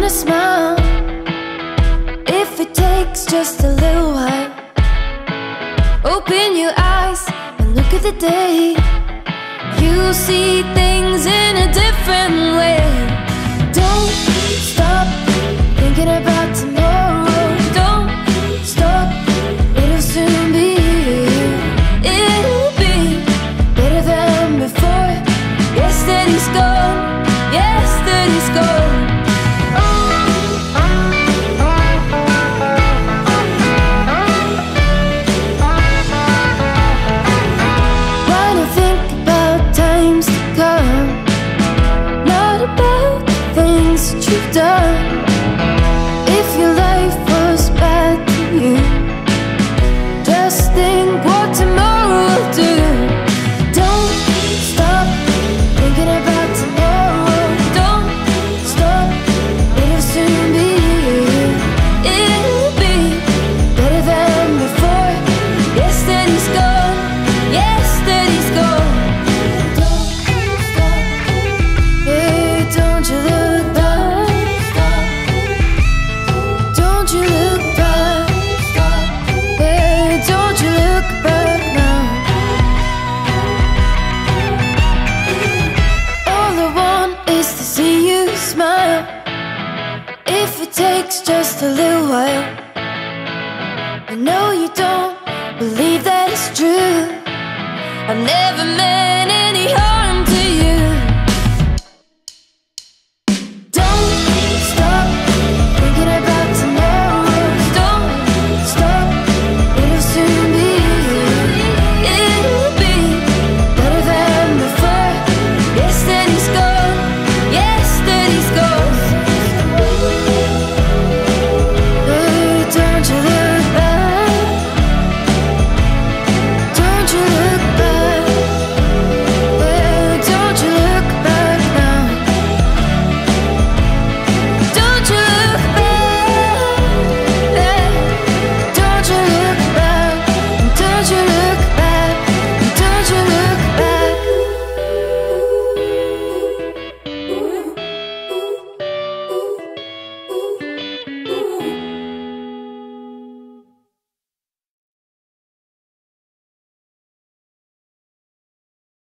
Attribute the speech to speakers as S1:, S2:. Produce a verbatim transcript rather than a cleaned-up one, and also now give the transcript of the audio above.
S1: gonna smile if it takes just a little while. Open your eyes and look at the day. You'll see things in a different way. Don't stop thinking about tomorrow. Don't stop, it'll soon be here. It'll be better than before. Yesterday's gone, yesterday's gone. You've done. If your life was bad to you, just think what tomorrow will do. Don't stop thinking about tomorrow. Don't stop, it'll soon be here. It'll be better than before. Yesterday's gone, yesterday's gone. Don't stop, hey, don't you look back. If it takes just a little while, I know you don't believe that it's true. I've never meant any harm.